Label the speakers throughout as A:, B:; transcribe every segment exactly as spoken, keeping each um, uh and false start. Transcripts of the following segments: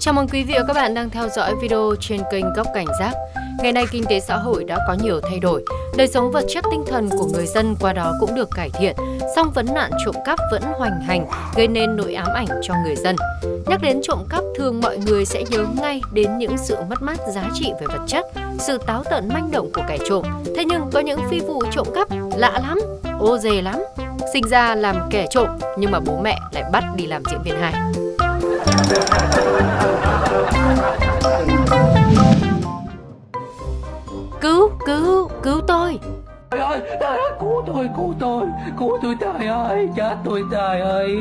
A: Chào mừng quý vị và các bạn đang theo dõi video trên kênh Góc Cảnh Giác. Ngày nay kinh tế xã hội đã có nhiều thay đổi, đời sống vật chất tinh thần của người dân qua đó cũng được cải thiện, song vấn nạn trộm cắp vẫn hoành hành, gây nên nỗi ám ảnh cho người dân. Nhắc đến trộm cắp, thường mọi người sẽ nhớ ngay đến những sự mất mát giá trị về vật chất, sự táo tợn manh động của kẻ trộm. Thế nhưng có những phi vụ trộm cắp lạ lắm, ô dề lắm. Sinh ra làm kẻ trộm nhưng mà bố mẹ lại bắt đi làm diễn viên hài. Cứu, cứu, cứu tôi.
B: Trời ơi, trời ơi, cứu tôi, cứu tôi, cứu tôi, trời ơi, chết tôi, trời ơi.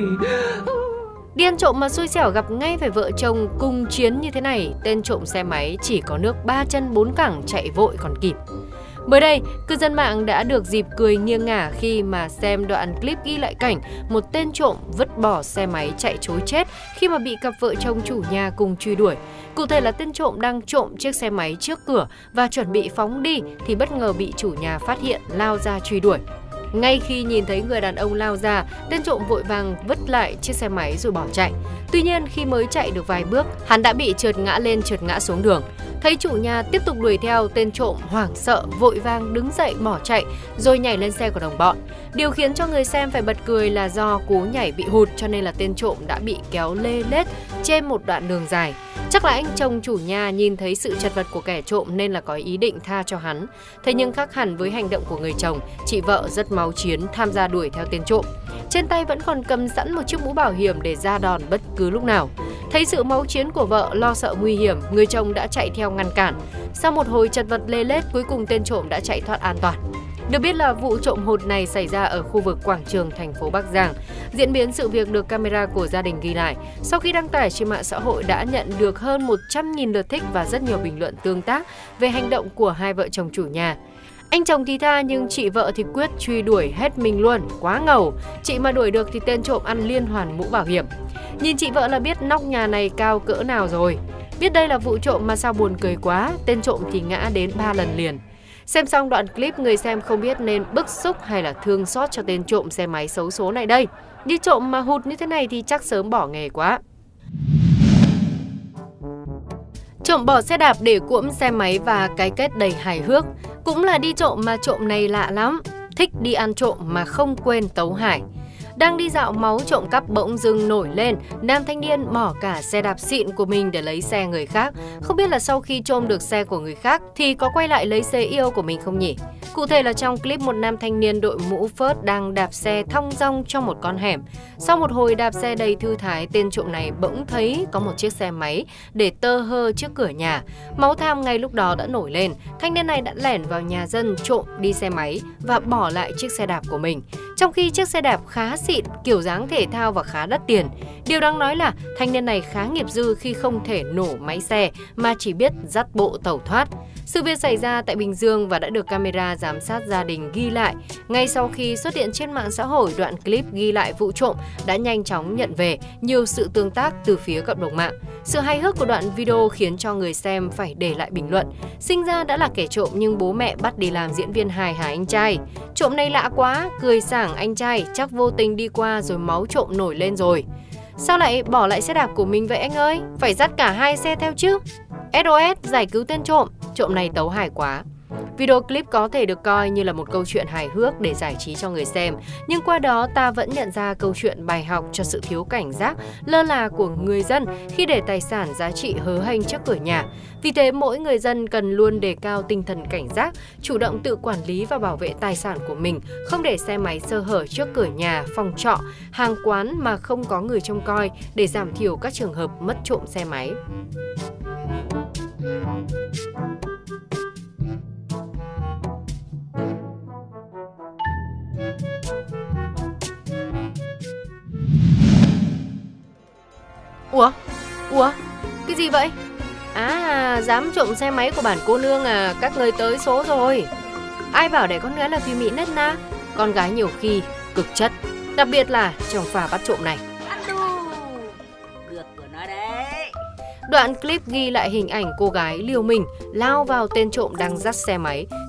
A: Đi ăn trộm mà xui xẻo gặp ngay phải vợ chồng cùng chiến như thế này. Tên trộm xe máy chỉ có nước ba chân bốn cẳng chạy vội còn kịp. Mới đây, cư dân mạng đã được dịp cười nghiêng ngả khi mà xem đoạn clip ghi lại cảnh một tên trộm vứt bỏ xe máy chạy trối chết khi mà bị cặp vợ chồng chủ nhà cùng truy đuổi. Cụ thể là tên trộm đang trộm chiếc xe máy trước cửa và chuẩn bị phóng đi thì bất ngờ bị chủ nhà phát hiện, lao ra truy đuổi. Ngay khi nhìn thấy người đàn ông lao ra, tên trộm vội vàng vứt lại chiếc xe máy rồi bỏ chạy. Tuy nhiên khi mới chạy được vài bước, hắn đã bị trượt ngã lên trượt ngã xuống đường. Thấy chủ nhà tiếp tục đuổi theo, tên trộm hoảng sợ vội vàng đứng dậy bỏ chạy rồi nhảy lên xe của đồng bọn. Điều khiến cho người xem phải bật cười là do cú nhảy bị hụt cho nên là tên trộm đã bị kéo lê lết trên một đoạn đường dài. Chắc là anh chồng chủ nhà nhìn thấy sự chật vật của kẻ trộm nên là có ý định tha cho hắn. Thế nhưng khác hẳn với hành động của người chồng, chị vợ rất máu chiến tham gia đuổi theo tên trộm. Trên tay vẫn còn cầm sẵn một chiếc mũ bảo hiểm để ra đòn bất cứ lúc nào. Thấy sự máu chiến của vợ, lo sợ nguy hiểm, người chồng đã chạy theo ngăn cản. Sau một hồi chật vật lê lết, cuối cùng tên trộm đã chạy thoát an toàn. Được biết là vụ trộm hụt này xảy ra ở khu vực quảng trường thành phố Bắc Giang. Diễn biến sự việc được camera của gia đình ghi lại. Sau khi đăng tải trên mạng xã hội đã nhận được hơn một trăm nghìn lượt thích và rất nhiều bình luận tương tác về hành động của hai vợ chồng chủ nhà. Anh chồng thì tha nhưng chị vợ thì quyết truy đuổi hết mình luôn, quá ngầu. Chị mà đuổi được thì tên trộm ăn liên hoàn mũ bảo hiểm. Nhìn chị vợ là biết nóc nhà này cao cỡ nào rồi. Biết đây là vụ trộm mà sao buồn cười quá, tên trộm thì ngã đến ba lần liền. Xem xong đoạn clip, người xem không biết nên bức xúc hay là thương xót cho tên trộm xe máy xấu số này đây. Đi trộm mà hụt như thế này thì chắc sớm bỏ nghề quá. Trộm bỏ xe đạp để cuỗm xe máy và cái kết đầy hài hước. Cũng là đi trộm mà trộm này lạ lắm. Thích đi ăn trộm mà không quên tấu hài. Đang đi dạo, máu trộm cắp bỗng dưng nổi lên, nam thanh niên bỏ cả xe đạp xịn của mình để lấy xe người khác. Không biết là sau khi trộm được xe của người khác thì có quay lại lấy xe yêu của mình không nhỉ? Cụ thể là trong clip, một nam thanh niên đội mũ phớt đang đạp xe thong dong trong một con hẻm. Sau một hồi đạp xe đầy thư thái, tên trộm này bỗng thấy có một chiếc xe máy để tơ hơ trước cửa nhà. Máu tham ngay lúc đó đã nổi lên, thanh niên này đã lẻn vào nhà dân trộm đi xe máy và bỏ lại chiếc xe đạp của mình. Trong khi chiếc xe đạp khá xịn, kiểu dáng thể thao và khá đắt tiền. Điều đáng nói là thanh niên này khá nghiệp dư khi không thể nổ máy xe mà chỉ biết dắt bộ tẩu thoát. Sự việc xảy ra tại Bình Dương và đã được camera giám sát gia đình ghi lại. Ngay sau khi xuất hiện trên mạng xã hội, đoạn clip ghi lại vụ trộm đã nhanh chóng nhận về nhiều sự tương tác từ phía cộng đồng mạng. Sự hài hước của đoạn video khiến cho người xem phải để lại bình luận. Sinh ra đã là kẻ trộm nhưng bố mẹ bắt đi làm diễn viên hài hả anh trai? Trộm này lạ quá, cười sảng anh trai, chắc vô tình đi qua rồi máu trộm nổi lên rồi. Sao lại bỏ lại xe đạp của mình vậy anh ơi? Phải dắt cả hai xe theo chứ? ét ô ét giải cứu tên trộm, trộm này tấu hài quá. Video clip có thể được coi như là một câu chuyện hài hước để giải trí cho người xem, nhưng qua đó ta vẫn nhận ra câu chuyện bài học cho sự thiếu cảnh giác, lơ là của người dân khi để tài sản giá trị hớ hênh trước cửa nhà. Vì thế mỗi người dân cần luôn đề cao tinh thần cảnh giác, chủ động tự quản lý và bảo vệ tài sản của mình, không để xe máy sơ hở trước cửa nhà, phòng trọ, hàng quán mà không có người trông coi để giảm thiểu các trường hợp mất trộm xe máy. Ủa? Ủa? Cái gì vậy? À, dám trộm xe máy của bản cô nương à, các người tới số rồi. Ai bảo để con gái là thùy mị nết na? Con gái nhiều khi cực chất, đặc biệt là trong pha bắt trộm này. Đoạn clip ghi lại hình ảnh cô gái liều mình lao vào tên trộm đang dắt xe máy,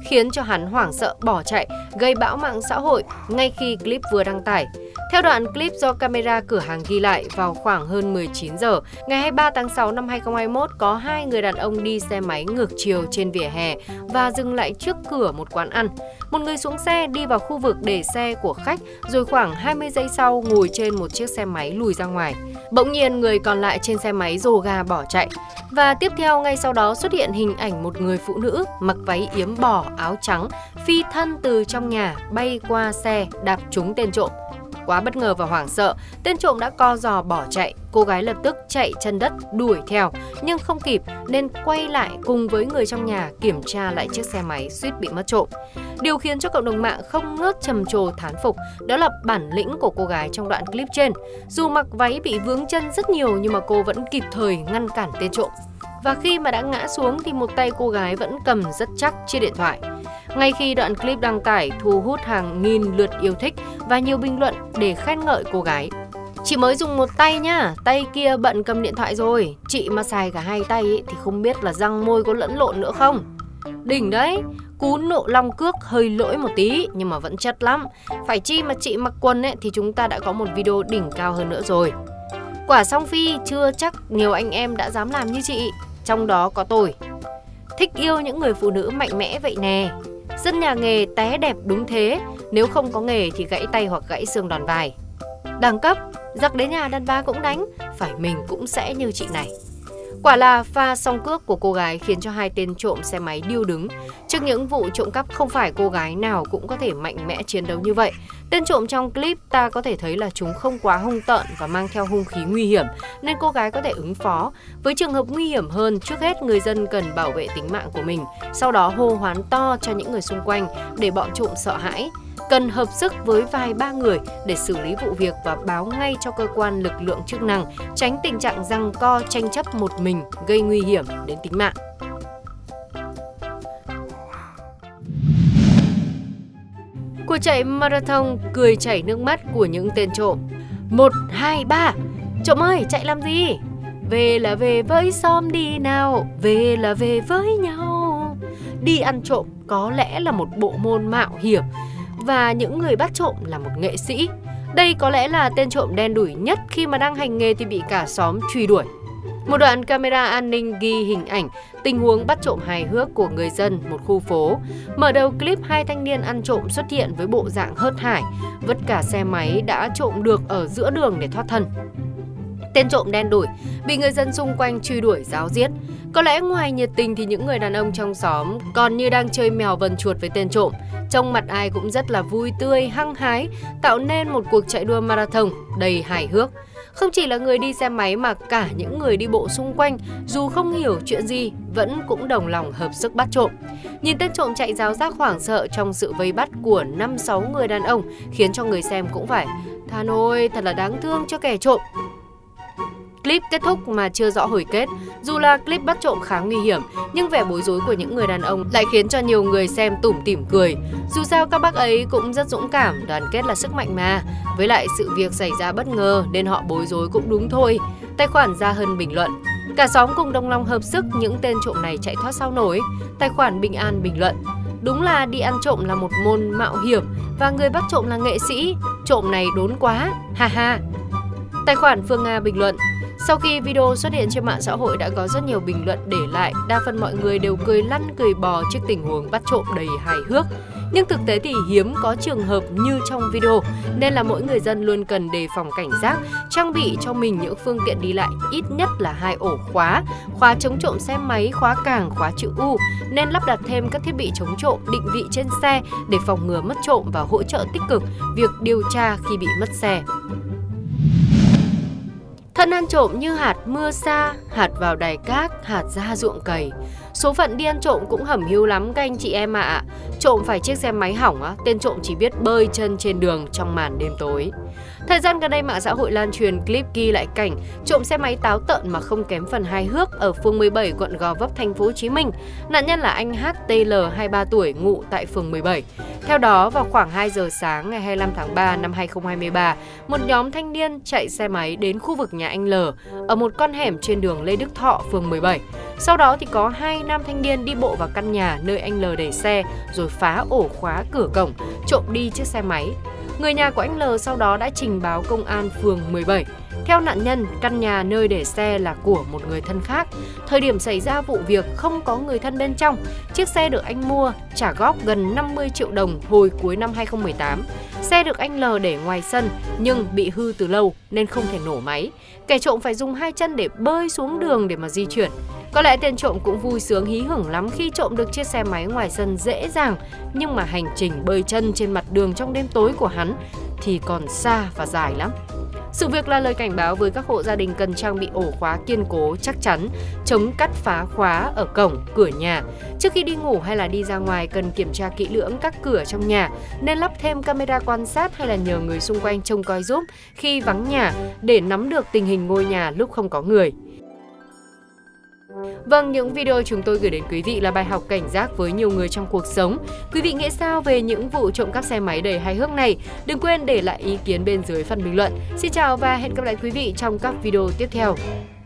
A: khiến cho hắn hoảng sợ bỏ chạy, gây bão mạng xã hội ngay khi clip vừa đăng tải. Theo đoạn clip do camera cửa hàng ghi lại, vào khoảng hơn mười chín giờ ngày hai mươi ba tháng sáu năm hai nghìn không trăm hai mươi mốt, có hai người đàn ông đi xe máy ngược chiều trên vỉa hè và dừng lại trước cửa một quán ăn. Một người xuống xe đi vào khu vực để xe của khách, rồi khoảng hai mươi giây sau ngồi trên một chiếc xe máy lùi ra ngoài. Bỗng nhiên người còn lại trên xe máy rồ ga bỏ chạy. Và tiếp theo ngay sau đó xuất hiện hình ảnh một người phụ nữ mặc váy yếm bò, áo trắng, phi thân từ trong nhà bay qua xe đạp trúng tên trộm. Quá bất ngờ và hoảng sợ, tên trộm đã co giò bỏ chạy. Cô gái lập tức chạy chân đất đuổi theo nhưng không kịp nên quay lại cùng với người trong nhà kiểm tra lại chiếc xe máy suýt bị mất trộm. Điều khiến cho cộng đồng mạng không ngớt trầm trồ thán phục đó là bản lĩnh của cô gái trong đoạn clip trên. Dù mặc váy bị vướng chân rất nhiều nhưng mà cô vẫn kịp thời ngăn cản tên trộm. Và khi mà đã ngã xuống thì một tay cô gái vẫn cầm rất chắc chiếc điện thoại. Ngay khi đoạn clip đăng tải thu hút hàng nghìn lượt yêu thích và nhiều bình luận để khen ngợi cô gái. Chị mới dùng một tay nhá, tay kia bận cầm điện thoại rồi. Chị mà xài cả hai tay ý, thì không biết là răng môi có lẫn lộn nữa không. Đỉnh đấy, cú nộ long cước hơi lỗi một tí nhưng mà vẫn chất lắm. Phải chi mà chị mặc quần ấy, thì chúng ta đã có một video đỉnh cao hơn nữa rồi. Quả song phi chưa chắc nhiều anh em đã dám làm như chị, trong đó có tôi. Thích yêu những người phụ nữ mạnh mẽ vậy nè. Dân nhà nghề té đẹp đúng thế, nếu không có nghề thì gãy tay hoặc gãy xương đòn vai. Đẳng cấp, giặc đến nhà đàn bà cũng đánh, phải mình cũng sẽ như chị này. Quả là pha song cước của cô gái khiến cho hai tên trộm xe máy điêu đứng. Trước những vụ trộm cắp không phải cô gái nào cũng có thể mạnh mẽ chiến đấu như vậy. Tên trộm trong clip ta có thể thấy là chúng không quá hung tợn và mang theo hung khí nguy hiểm nên cô gái có thể ứng phó. Với trường hợp nguy hiểm hơn, trước hết người dân cần bảo vệ tính mạng của mình, sau đó hô hoán to cho những người xung quanh để bọn trộm sợ hãi. Cần hợp sức với vài ba người để xử lý vụ việc và báo ngay cho cơ quan lực lượng chức năng, tránh tình trạng giằng co tranh chấp một mình gây nguy hiểm đến tính mạng. Cuộc chạy marathon cười chảy nước mắt của những tên trộm. Một, hai, ba. Trộm ơi, chạy làm gì? Về là về với xóm đi nào, về là về với nhau. Đi ăn trộm có lẽ là một bộ môn mạo hiểm và những người bắt trộm là một nghệ sĩ. Đây có lẽ là tên trộm đen đủi nhất khi mà đang hành nghề thì bị cả xóm truy đuổi. Một đoạn camera an ninh ghi hình ảnh tình huống bắt trộm hài hước của người dân một khu phố. Mở đầu clip, hai thanh niên ăn trộm xuất hiện với bộ dạng hớt hải, vứt cả xe máy đã trộm được ở giữa đường để thoát thân. Tên trộm đen đủi bị người dân xung quanh truy đuổi ráo riết. Có lẽ ngoài nhiệt tình thì những người đàn ông trong xóm còn như đang chơi mèo vần chuột với tên trộm. Trông mặt ai cũng rất là vui tươi, hăng hái, tạo nên một cuộc chạy đua marathon đầy hài hước. Không chỉ là người đi xe máy mà cả những người đi bộ xung quanh, dù không hiểu chuyện gì, vẫn cũng đồng lòng hợp sức bắt trộm. Nhìn tên trộm chạy ráo rác hoảng sợ trong sự vây bắt của năm sáu người đàn ông khiến cho người xem cũng phải than ôi, thật là đáng thương cho kẻ trộm. Clip kết thúc mà chưa rõ hồi kết. Dù là clip bắt trộm khá nguy hiểm, nhưng vẻ bối rối của những người đàn ông lại khiến cho nhiều người xem tủm tỉm cười. Dù sao các bác ấy cũng rất dũng cảm, đoàn kết là sức mạnh mà. Với lại sự việc xảy ra bất ngờ nên họ bối rối cũng đúng thôi. Tài khoản Gia Hân bình luận: cả xóm cùng đồng lòng hợp sức, những tên trộm này chạy thoát sao nổi. Tài khoản Bình An bình luận: đúng là đi ăn trộm là một môn mạo hiểm và người bắt trộm là nghệ sĩ. Trộm này đốn quá, ha ha. Tài khoản Phương Nga bình luận: sau khi video xuất hiện trên mạng xã hội đã có rất nhiều bình luận để lại, đa phần mọi người đều cười lăn cười bò trước tình huống bắt trộm đầy hài hước. Nhưng thực tế thì hiếm có trường hợp như trong video, nên là mỗi người dân luôn cần đề phòng cảnh giác, trang bị cho mình những phương tiện đi lại ít nhất là hai ổ khóa, khóa chống trộm xe máy, khóa càng, khóa chữ U, nên lắp đặt thêm các thiết bị chống trộm định vị trên xe để phòng ngừa mất trộm và hỗ trợ tích cực việc điều tra khi bị mất xe. Thân ăn trộm như hạt mưa xa, hạt vào đài cát, hạt ra ruộng cày. Số phận đi ăn trộm cũng hẩm hiu lắm các anh chị em ạ. À. Trộm phải chiếc xe máy hỏng á, tên trộm chỉ biết bơi chân trên đường trong màn đêm tối. Thời gian gần đây mạng xã hội lan truyền clip ghi lại cảnh trộm xe máy táo tợn mà không kém phần hài hước ở phường mười bảy, quận Gò Vấp, thành phố Hồ Chí Minh. Nạn nhân là anh hát tê lờ, hai mươi ba tuổi, ngụ tại phường mười bảy. Theo đó, vào khoảng hai giờ sáng ngày hai mươi lăm tháng ba năm hai nghìn không trăm hai mươi ba, một nhóm thanh niên chạy xe máy đến khu vực nhà anh L ở một con hẻm trên đường Lê Đức Thọ, phường mười bảy. Sau đó thì có hai nam thanh niên đi bộ vào căn nhà nơi anh L để xe rồi phá ổ khóa cửa cổng, trộm đi chiếc xe máy. Người nhà của anh L sau đó đã trình báo công an phường mười bảy. Theo nạn nhân, căn nhà nơi để xe là của một người thân khác. Thời điểm xảy ra vụ việc không có người thân bên trong. Chiếc xe được anh mua trả góp gần năm mươi triệu đồng hồi cuối năm hai không một tám. Xe được anh L để ngoài sân nhưng bị hư từ lâu nên không thể nổ máy. Kẻ trộm phải dùng hai chân để bơi xuống đường để mà di chuyển. Có lẽ tên trộm cũng vui sướng hí hửng lắm khi trộm được chiếc xe máy ngoài sân dễ dàng, nhưng mà hành trình bơi chân trên mặt đường trong đêm tối của hắn thì còn xa và dài lắm. Sự việc là lời cảnh báo với các hộ gia đình cần trang bị ổ khóa kiên cố chắc chắn, chống cắt phá khóa ở cổng, cửa nhà. Trước khi đi ngủ hay là đi ra ngoài cần kiểm tra kỹ lưỡng các cửa trong nhà, nên lắp thêm camera quan sát hay là nhờ người xung quanh trông coi giúp khi vắng nhà để nắm được tình hình ngôi nhà lúc không có người. Vâng, những video chúng tôi gửi đến quý vị là bài học cảnh giác với nhiều người trong cuộc sống. Quý vị nghĩ sao về những vụ trộm cắp xe máy đầy hài hước này? Đừng quên để lại ý kiến bên dưới phần bình luận. Xin chào và hẹn gặp lại quý vị trong các video tiếp theo.